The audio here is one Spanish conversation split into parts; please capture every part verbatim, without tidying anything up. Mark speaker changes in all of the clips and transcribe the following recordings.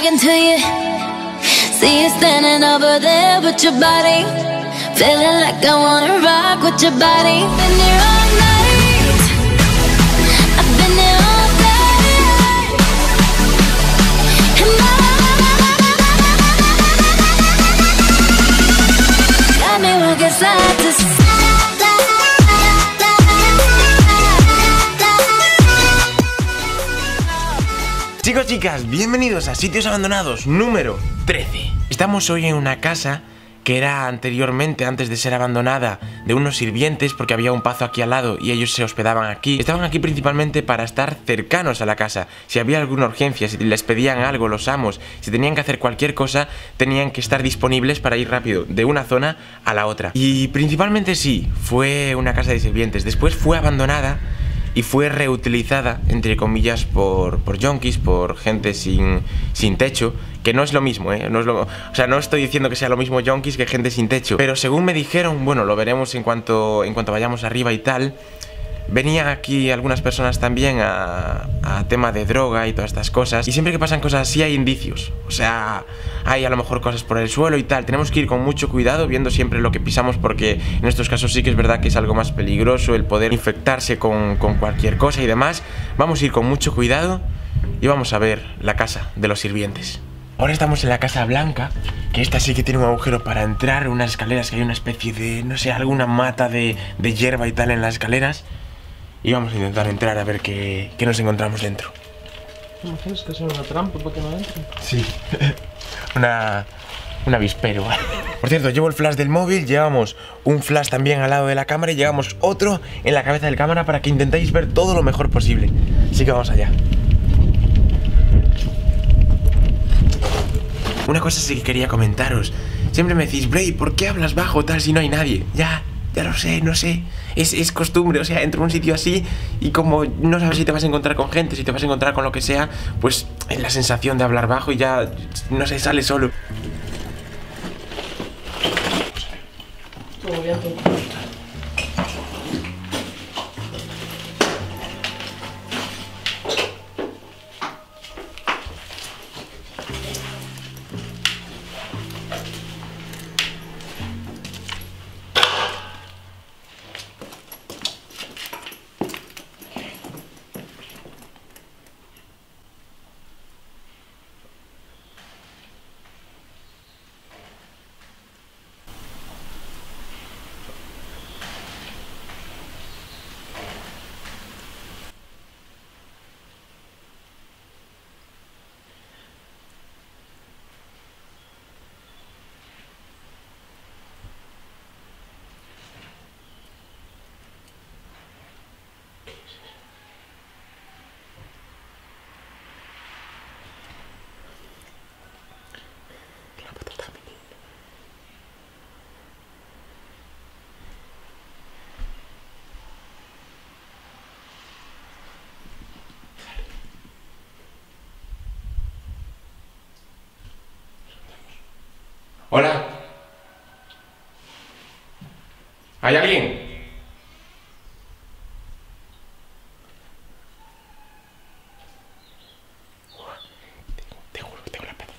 Speaker 1: talking to you. See you standing over there with your body, feeling like I wanna rock with your body. Been here all night, I've been here all day, and I got me walking side to side.
Speaker 2: Chicos, chicas, bienvenidos a Sitios Abandonados número trece. Estamos hoy en una casa que era anteriormente, antes de ser abandonada, de unos sirvientes, porque había un pazo aquí al lado y ellos se hospedaban aquí. Estaban aquí principalmente para estar cercanos a la casa. Si había alguna urgencia, si les pedían algo los amos, si tenían que hacer cualquier cosa, tenían que estar disponibles para ir rápido de una zona a la otra. Y principalmente sí, fue una casa de sirvientes. Después fue abandonada y fue reutilizada, entre comillas, por, por yonkis, por gente sin, sin techo, que no es lo mismo, ¿eh? No es lo, o sea, no estoy diciendo que sea lo mismo yonkis que gente sin techo, pero según me dijeron, bueno, lo veremos en cuanto, en cuanto vayamos arriba y tal, venían aquí algunas personas también a, a tema de droga y todas estas cosas. Y siempre que pasan cosas así hay indicios. O sea, hay a lo mejor cosas por el suelo y tal. Tenemos que ir con mucho cuidado, viendo siempre lo que pisamos, porque en estos casos sí que es verdad que es algo más peligroso el poder infectarse con, con cualquier cosa y demás. Vamos a ir con mucho cuidado y vamos a ver la casa de los sirvientes. Ahora estamos en la Casa Blanca, que esta sí que tiene un agujero para entrar, unas escaleras que hay una especie de, no sé, alguna mata de, de hierba y tal en las escaleras. Y vamos a intentar entrar a ver qué, qué nos encontramos dentro.
Speaker 3: ¿Te imaginas que sea una trampa para que no entren?
Speaker 2: Sí. una... un avispero. Por cierto, llevo el flash del móvil, llevamos un flash también al lado de la cámara y llevamos otro en la cabeza del cámara para que intentéis ver todo lo mejor posible. Así que vamos allá. Una cosa sí que quería comentaros. Siempre me decís, Bray, ¿por qué hablas bajo tal si no hay nadie? Ya... Ya lo sé, no sé, es, es costumbre, o sea, entro a un sitio así y como no sabes si te vas a encontrar con gente, si te vas a encontrar con lo que sea, pues es la sensación de hablar bajo y ya, no sé, sale solo.
Speaker 3: Todo bien, todo.
Speaker 2: Hola. ¿Hay alguien? Te juro que tengo la pata.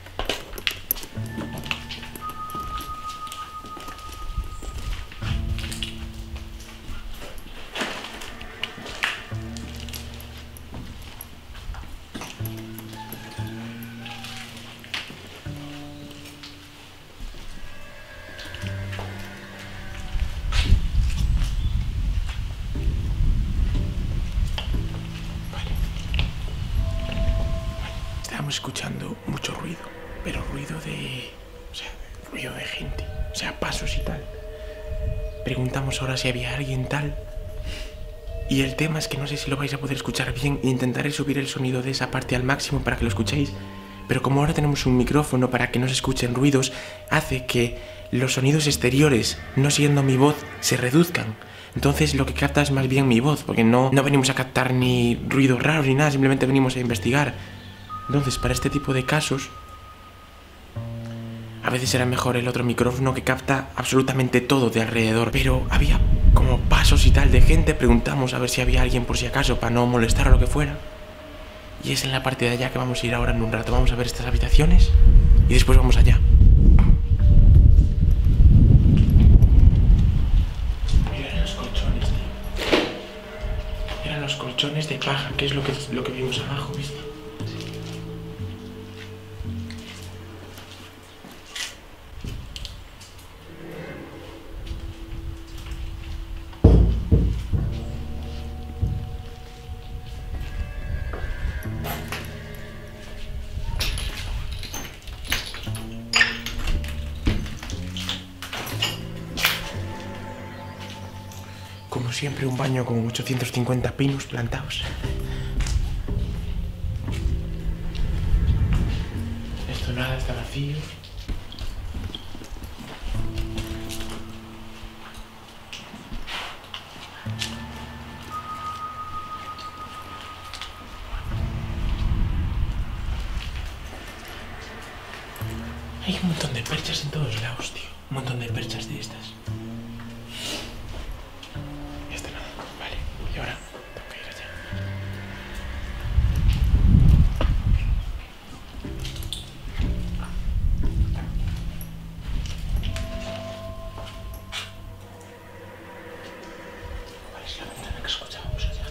Speaker 2: Estamos escuchando mucho ruido, pero ruido de... o sea, ruido de gente, o sea, pasos y tal. Preguntamos ahora si había alguien tal. Y el tema es que no sé si lo vais a poder escuchar bien. Intentaré subir el sonido de esa parte al máximo para que lo escuchéis. Pero como ahora tenemos un micrófono para que no se escuchen ruidos, hace que los sonidos exteriores, no siendo mi voz, se reduzcan. Entonces lo que capta es más bien mi voz, porque no, no venimos a captar ni ruidos raros ni nada, simplemente venimos a investigar. Entonces, para este tipo de casos, a veces era mejor el otro micrófono que capta absolutamente todo de alrededor. Pero había como pasos y tal de gente. Preguntamos a ver si había alguien por si acaso, para no molestar o lo que fuera. y es en la parte de allá que vamos a ir ahora en un rato. Vamos a ver estas habitaciones y después vamos allá. Mira los colchones, tío. Eran los colchones de paja, que es lo que, lo que vimos abajo, ¿viste? Como siempre, un baño con ochocientos cincuenta pinos plantados. Esto nada, está vacío. Hay un montón de perchas en todos lados, tío. Un montón de perchas de estas. Y ahora tengo que ir allá. ¿Cuál es la ventana que escuchábamos allá?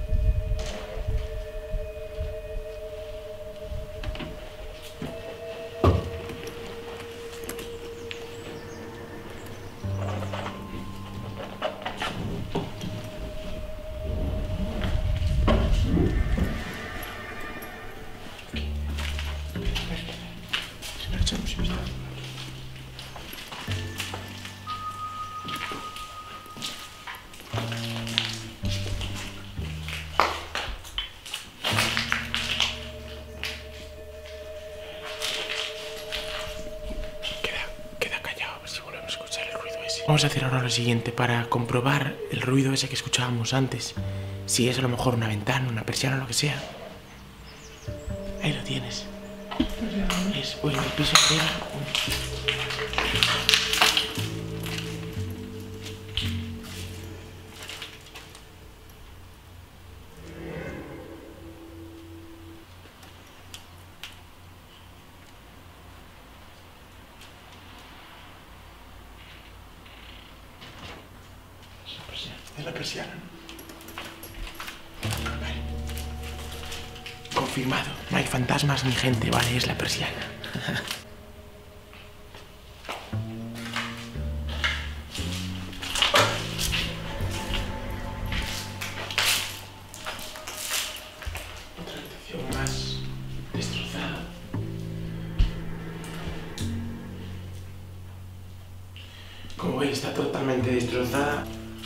Speaker 2: Vamos a hacer ahora lo siguiente para comprobar el ruido ese que escuchábamos antes. Si es a lo mejor una ventana, una persiana o lo que sea. Ahí lo tienes. Es, bueno, el piso arriba. Es la persiana. Vale. Confirmado. No hay fantasmas ni gente, vale, es la persiana. Otra habitación más destrozada. Como veis, está totalmente destrozada.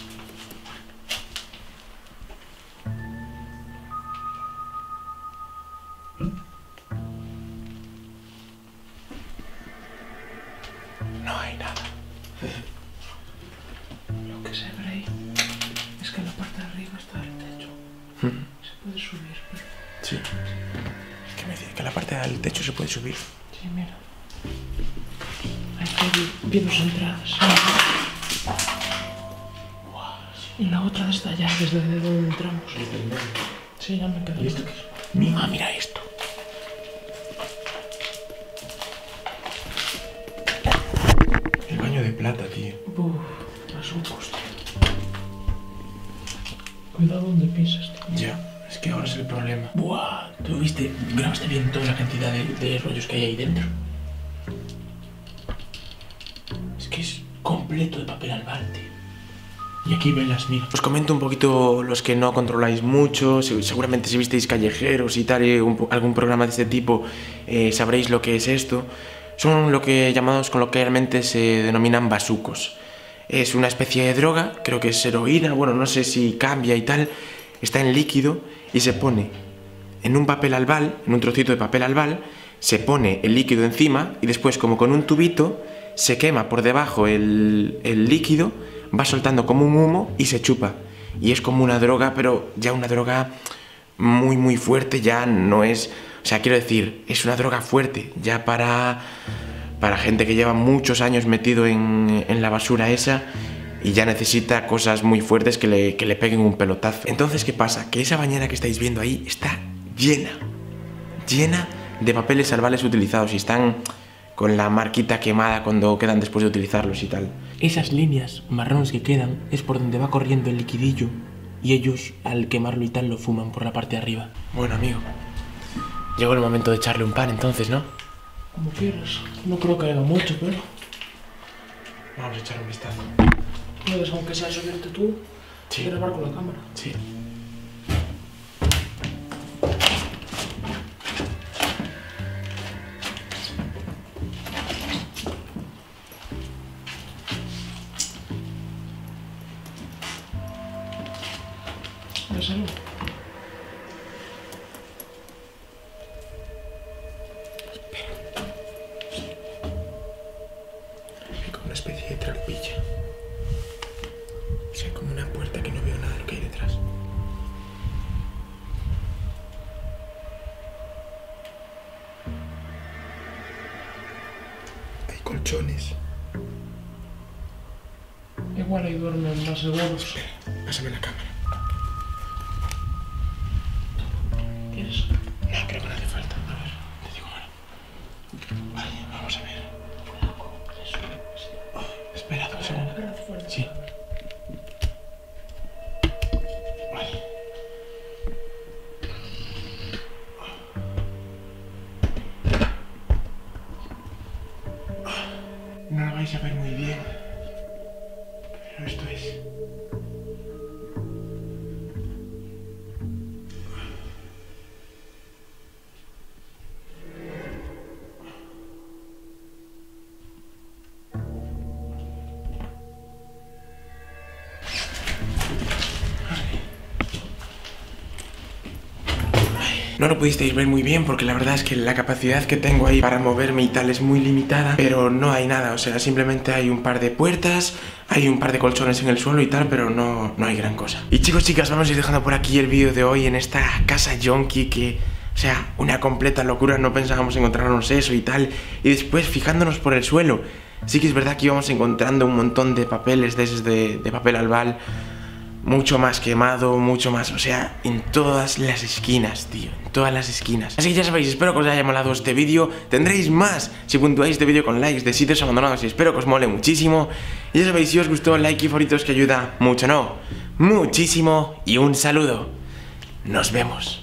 Speaker 2: No hay nada.
Speaker 3: Lo que se ve ahí es que en la parte de arriba está el techo.
Speaker 2: Mm.
Speaker 3: Se puede subir.
Speaker 2: Sí. ¿Qué me dice? Que la parte del techo se puede subir.
Speaker 3: Sí, mira. Ahí hay bien dos entradas. Y la otra está allá, desde donde entramos.
Speaker 2: Desde el medio.
Speaker 3: Sí, ya me quedo.
Speaker 2: ¿Y esto qué es? Mira, mira esto. El baño de plata, tío.
Speaker 3: Uf, más un poste. Cuidado donde pisas, tío.
Speaker 2: Ya, es que ahora es el problema. Buah, ¿tú viste? ¿Grabaste bien toda la cantidad de, de rollos que hay ahí dentro? Es que es completo de papel albal, tío. Y aquí velas, mira. Os comento un poquito los que no controláis mucho. Seguramente si visteis Callejeros y tal, un, algún programa de este tipo, eh, sabréis lo que es esto. Son lo que llamados coloquialmente se denominan bazucos. Es una especie de droga, creo que es heroína, bueno, no sé si cambia y tal. Está en líquido y se pone en un papel albal, en un trocito de papel albal, se pone el líquido encima y después, como con un tubito, se quema por debajo el, el líquido, va soltando como un humo y se chupa. Y es como una droga, pero ya una droga muy muy fuerte, ya no es... O sea, quiero decir, es una droga fuerte, ya para, para gente que lleva muchos años metido en, en la basura esa y ya necesita cosas muy fuertes que le, que le peguen un pelotazo. Entonces, ¿qué pasa? Que esa bañera que estáis viendo ahí está llena, llena de papeles salvables utilizados y están con la marquita quemada cuando quedan después de utilizarlos y tal.
Speaker 3: Esas líneas marrones que quedan es por donde va corriendo el liquidillo y ellos al quemarlo y tal lo fuman por la parte de arriba.
Speaker 2: Bueno, amigo, llegó el momento de echarle un pan entonces, ¿no?
Speaker 3: Como quieras, no creo que haga mucho, pero
Speaker 2: Vamos a echar un vistazo.
Speaker 3: puedes, aunque sea subirte tú,
Speaker 2: Sí.
Speaker 3: y grabar con la cámara.
Speaker 2: Sí.
Speaker 3: De salud.
Speaker 2: Hay como una especie de trampilla. O sea, como una puerta que no veo nada de lo que hay detrás. Hay colchones.
Speaker 3: Igual ahí duermen más seguros.
Speaker 2: Pásame la cámara.
Speaker 3: ¿Quieres?
Speaker 2: No, creo que no hace falta. A ver, te digo ahora. Vale, vamos a ver. Oh, espera dos segundos. Sí. Vale. No lo vais a ver muy bien, pero esto es... No lo pudisteis ver muy bien porque la verdad es que la capacidad que tengo ahí para moverme y tal es muy limitada, pero no hay nada, o sea, simplemente hay un par de puertas, hay un par de colchones en el suelo y tal, pero no, no hay gran cosa. Y chicos, chicas, vamos a ir dejando por aquí el vídeo de hoy en esta casa yonki que... O sea, una completa locura, no pensábamos encontrarnos eso y tal. Y después, fijándonos por el suelo, sí que es verdad que íbamos encontrando un montón de papeles de esos de, de papel albal. Mucho más quemado, mucho más, o sea, en todas las esquinas, tío, en todas las esquinas. Así que ya sabéis, espero que os haya molado este vídeo. Tendréis más si puntuáis este vídeo con likes de sitios abandonados y espero que os mole muchísimo. Y ya sabéis, si os gustó, like y favoritos que ayuda mucho, no, muchísimo. Y un saludo. Nos vemos.